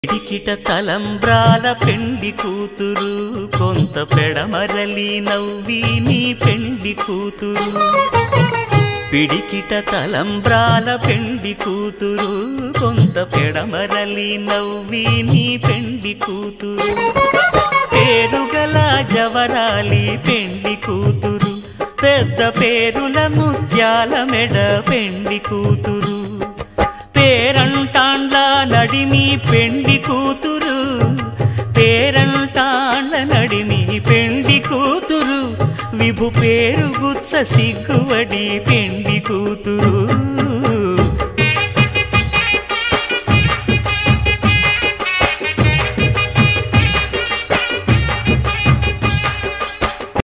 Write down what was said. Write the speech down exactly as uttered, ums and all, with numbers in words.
పిడికిట తలంబ్రాల పెండి కూతురు కొంత పెడమరలి నవ్వి నీ పెండి కూతురు పిడికిట తలంబ్రాల పెండి కూతురు కొంత పెడమరలి నవ్వి నీ పెండి కూతురు పేరుగల జవరాలి పెండి కూతురు పెద్ద పేరుల ముత్యాల మెడ పెండి కూతురు పేరంటాండ్ల నడిమి పెండి కూతురు పేరంటాండ్ల నడిమి పెండి కూతురు విభు పేరు గుత్స సిగ్గువడి పెండి కూతురు।